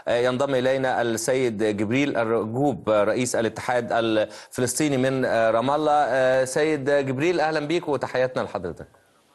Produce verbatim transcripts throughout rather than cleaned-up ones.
ينضم إلينا السيد جبريل الرجوب رئيس الاتحاد الفلسطيني من رام الله. سيد جبريل أهلا بيك وتحياتنا لحضرتك.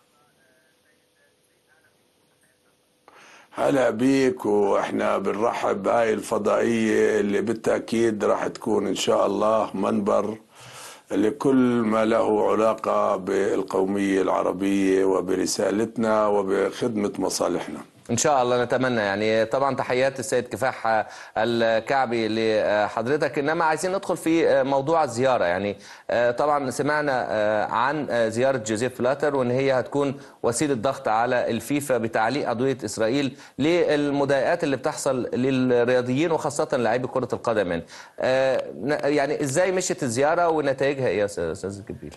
هلا بيك، واحنا بنرحب بهاي الفضائية اللي بالتأكيد راح تكون إن شاء الله منبر لكل ما له علاقة بالقومية العربية وبرسالتنا وبخدمة مصالحنا إن شاء الله. نتمنى يعني طبعا تحيات السيد كفاح الكعبي لحضرتك، إنما عايزين ندخل في موضوع الزيارة. يعني طبعا سمعنا عن زيارة جوزيف بلاتر وإن هي هتكون وسيلة ضغط على الفيفا بتعليق عضوية إسرائيل للمضايقات اللي بتحصل للرياضيين وخاصة لاعبي كرة القدم. يعني إزاي مشيت الزيارة ونتائجها إيه يا أستاذ جبريل؟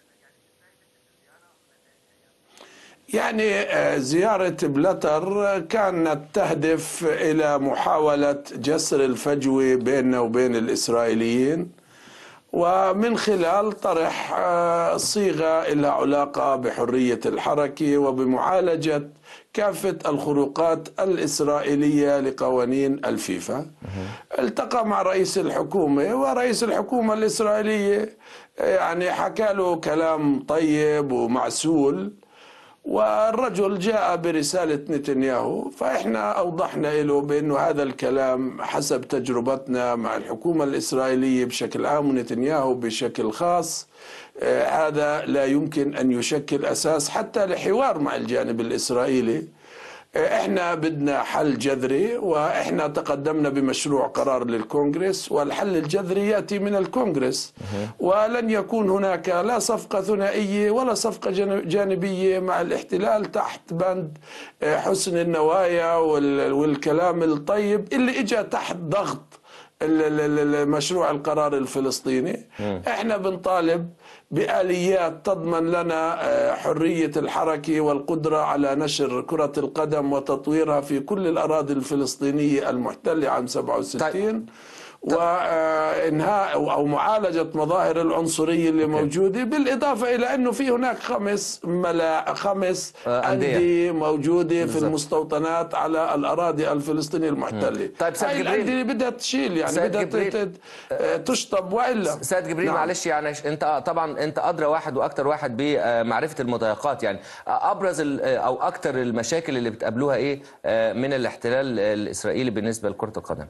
يعني زيارة بلاتر كانت تهدف إلى محاولة جسر الفجوة بيننا وبين الإسرائيليين، ومن خلال طرح صيغة لها علاقة بحرية الحركة وبمعالجة كافة الخروقات الإسرائيلية لقوانين الفيفا. التقى مع رئيس الحكومة، ورئيس الحكومة الإسرائيلية يعني حكى له كلام طيب ومعسول، والرجل جاء برسالة نتنياهو، فإحنا أوضحنا له بأنه هذا الكلام حسب تجربتنا مع الحكومة الإسرائيلية بشكل عام ونتنياهو بشكل خاص آه هذا لا يمكن أن يشكل أساس حتى لحوار مع الجانب الإسرائيلي. احنا بدنا حل جذري، واحنا تقدمنا بمشروع قرار للكونغرس، والحل الجذري ياتي من الكونغرس، ولن يكون هناك لا صفقة ثنائية ولا صفقة جانبية مع الاحتلال تحت بند حسن النوايا والكلام الطيب اللي اجى تحت ضغط المشروع القرار الفلسطيني. احنا بنطالب بآليات تضمن لنا حرية الحركة والقدرة على نشر كرة القدم وتطويرها في كل الأراضي الفلسطينية المحتلة عام سبعة وستين، وإنهاء أو معالجة مظاهر العنصرية اللي موجودة، بالإضافة إلى أنه في هناك خمس ملا خمس أندية موجودة في المستوطنات على الأراضي الفلسطينية المحتلة. طيب هاي الأندية بدها تشيل، يعني بدها تشطب وإلا. سيد جبريل نعم. معلش يعني أنت طبعا أنت أدرى واحد وأكثر واحد بمعرفة المضايقات، يعني أبرز أو أكثر المشاكل اللي بتقابلوها إيه من الاحتلال الإسرائيلي بالنسبة لكرة القدم؟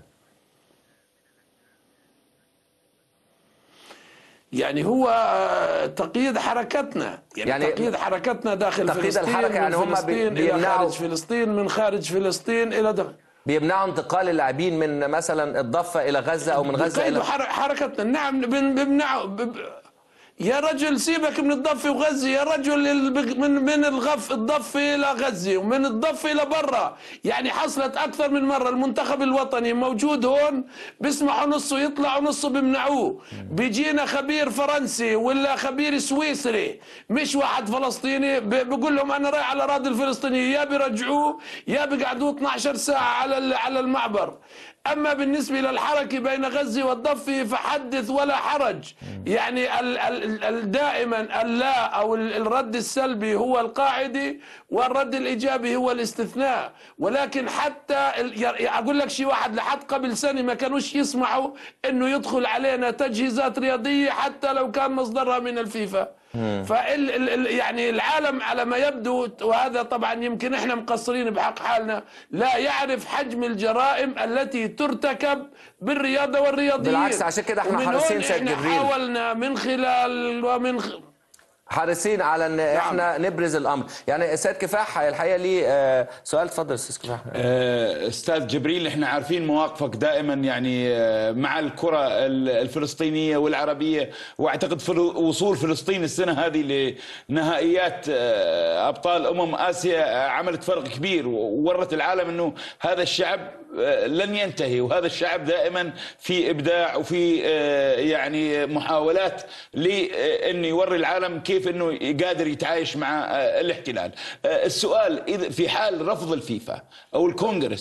يعني هو تقييد حركتنا، يعني, يعني تقييد حركتنا داخل تقييد فلسطين، الحركة يعني هم إلى خارج فلسطين، من خارج فلسطين إلى داخل. بيمنعوا انتقال اللاعبين من مثلا الضفة إلى غزة أو من غزة إلى حركتنا. نعم بيمنعوا. يا رجل سيبك من الضفة وغزة، يا رجل من من الغف الضفة إلى غزة ومن الضفة إلى برا. يعني حصلت أكثر من مرة المنتخب الوطني موجود هون، بيسمحوا نصه يطلع ونصه بيمنعوه. بيجينا خبير فرنسي ولا خبير سويسري مش واحد فلسطيني، بقول لهم أنا رايح على الأراضي الفلسطينية، يا بيرجعوه يا بيقعدوه اثنعش ساعة على على المعبر. أما بالنسبة للحركة بين غزة والضفة فحدث ولا حرج. يعني ال ال دائما اللا أو الرد السلبي هو القاعدة، والرد الإيجابي هو الاستثناء. ولكن حتى أقول لك شيء واحد، لحد قبل سنة ما كانوش يسمحوا إنه يدخل علينا تجهيزات رياضية حتى لو كان مصدرها من الفيفا. فال يعني العالم على ما يبدو، وهذا طبعا يمكن احنا مقصرين بحق حالنا، لا يعرف حجم الجرائم التي ترتكب بالرياضة والرياضيين. بالعكس، عشان كده احنا حريصين سيد جبريل، احنا حاولنا من خلال ومن خ... حريصين على ان نعم. احنا نبرز الامر. يعني استاذ كفاح الحقيقه لي سؤال، اتفضل استاذ كفاح. استاذ جبريل، احنا عارفين مواقفك دائما يعني مع الكره الفلسطينيه والعربيه، واعتقد وصول فلسطين السنه هذه لنهائيات ابطال امم اسيا عملت فرق كبير، وورت العالم انه هذا الشعب لن ينتهي، وهذا الشعب دائما في ابداع وفي يعني محاولات لانه يوري العالم كيف انه قادر يتعايش مع الاحتلال. السؤال، اذا في حال رفض الفيفا او الكونغرس،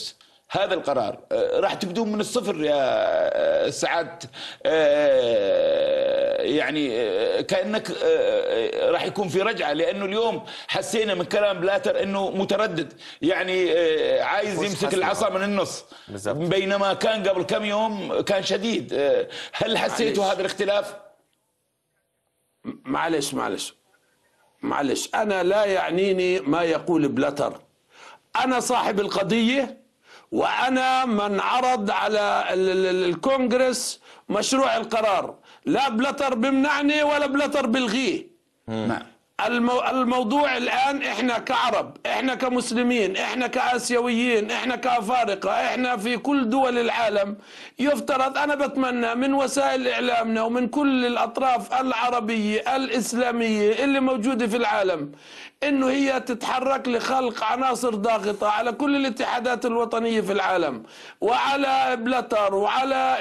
هذا القرار راح تبدون من الصفر يا سعادة، يعني كأنك راح يكون في رجعة، لأنه اليوم حسينا من كلام بلاتر أنه متردد، يعني عايز يمسك العصا من النص بالزبط. بينما كان قبل كم يوم كان شديد. هل حسيتوا هذا الاختلاف؟ معلش معلش معلش أنا لا يعنيني ما يقول بلاتر، أنا صاحب القضية وأنا من عرض على الكونغرس مشروع القرار، لا بلاتر بمنعني ولا بلاتر بلغيه. نعم. المو... الموضوع الآن إحنا كعرب، إحنا كمسلمين، إحنا كآسيويين، إحنا كأفارقة، إحنا في كل دول العالم، يفترض أنا بتمنى من وسائل إعلامنا ومن كل الأطراف العربية الإسلامية اللي موجودة في العالم إنه هي تتحرك لخلق عناصر ضاغطة على كل الاتحادات الوطنية في العالم وعلى بلاتر وعلى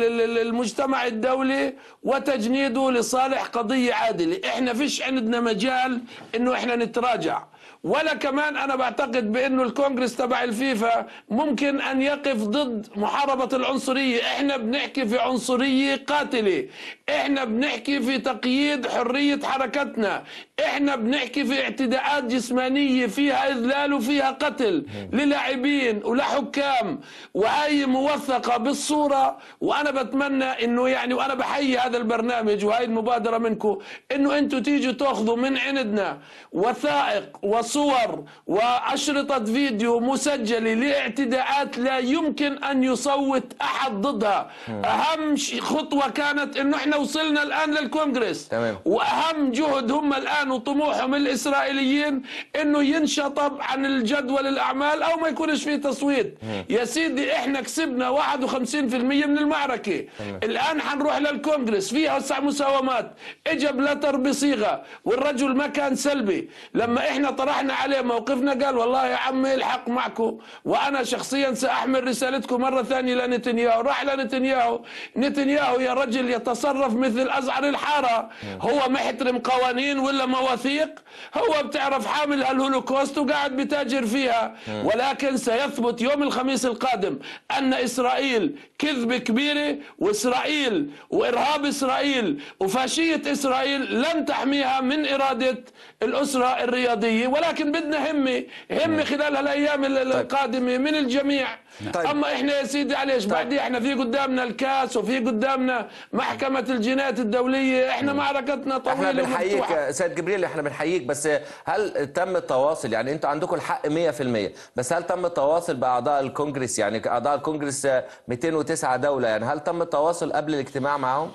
المجتمع الدولي وتجنيده لصالح قضية عادلة. إحنا فيش عندنا مجال إنه إحنا نتراجع، ولا كمان أنا بعتقد بأنه الكونغرس تبع الفيفا ممكن أن يقف ضد محاربة العنصرية. إحنا بنحكي في عنصرية قاتلة، إحنا بنحكي في تقييد حرية حركتنا، إحنا بنحكي في اعتداءات جسمانية فيها إذلال وفيها قتل للاعبين ولحكام، وهي موثقة بالصورة. وأنا بتمنى إنه يعني، وأنا بحيي هذا البرنامج وهي المبادرة منكم، إنه أنتوا تيجوا تأخذوا من عندنا وثائق وصور وأشرطة فيديو مسجلة لاعتداءات لا يمكن أن يصوت أحد ضدها. أهم خطوة كانت إنه إحنا وصلنا الآن للكونغرس. تمام. وأهم جهد هم الآن وطموحهم الإسرائيليين إنه ينشطب عن الجدول الأعمال أو ما يكونش فيه تصويت. مم. يا سيدي إحنا كسبنا واحد وخمسين بالمئة من المعركة. مم. الآن حنروح للكونغرس فيها وسع مساومات. إجا بلاتر بصيغة والرجل ما كان سلبي، لما إحنا طرحنا عليه موقفنا قال والله يا عمي الحق معكم وأنا شخصيا سأحمل رسالتكم مرة ثانية لنتنياهو. راح لنتنياهو، نتنياهو يا رجل يتصرف مثل أزعر الحارة. هو محترم قوانين ولا مواثيق؟ هو بتعرف حامل الهولوكوست وقاعد بتاجر فيها. ولكن سيثبت يوم الخميس القادم أن إسرائيل كذبة كبيرة، وإسرائيل وإرهاب إسرائيل وفاشية إسرائيل لن تحميها من إرادة الأسرة الرياضية. ولكن بدنا همة همة خلال هالأيام القادمة من الجميع. طيب. أما إحنا يا سيدي عليش طيب. بعدين إحنا في قدامنا الكاس وفي قدامنا محكمة الجنايات الدولية. إحنا م. معركتنا طويلة. إحنا بنحييك سيد جبريل، إحنا بنحييك، بس هل تم التواصل؟ يعني أنتوا عندكم الحق مية في المية، بس هل تم التواصل بأعضاء الكونغرس؟ يعني أعضاء الكونغرس مئتين وتسعة دولة، يعني هل تم التواصل قبل الاجتماع معهم؟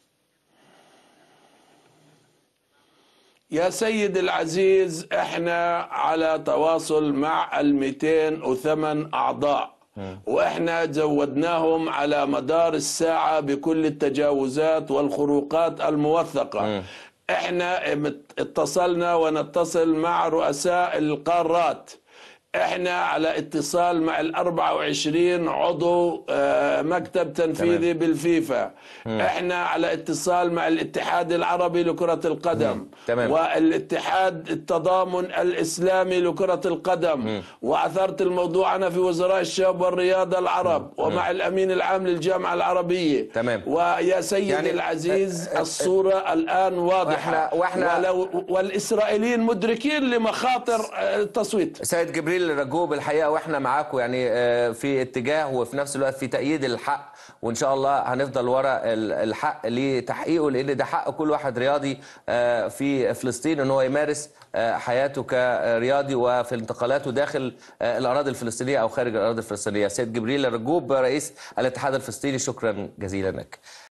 يا سيد العزيز احنا على تواصل مع ال مئتين وثمانية اعضاء، واحنا زودناهم على مدار الساعة بكل التجاوزات والخروقات الموثقة. احنا اتصلنا ونتصل مع رؤساء القارات، احنا على اتصال مع الأربعة وعشرين عضو مكتب تنفيذي بالفيفا. مم. احنا على اتصال مع الاتحاد العربي لكرة القدم. تمام. والاتحاد التضامن الإسلامي لكرة القدم. مم. وأثرت الموضوع أنا في وزراء الشباب والرياضة العرب. مم. ومع الأمين العام للجامعة العربية. تمام. ويا سيدي يعني العزيز الصورة الآن واضحة. وإحنا ولو والإسرائيليين مدركين لمخاطر التصويت. سيد جبريل رجوب الحقيقه واحنا معاكم يعني في اتجاه وفي نفس الوقت في تأييد الحق، وان شاء الله هنفضل ورا الحق لتحقيقه، لان ده حق كل واحد رياضي في فلسطين ان هو يمارس حياته كرياضي وفي انتقالاته داخل الاراضي الفلسطينيه او خارج الاراضي الفلسطينيه. سيد جبريل رجوب رئيس الاتحاد الفلسطيني، شكرا جزيلا لك.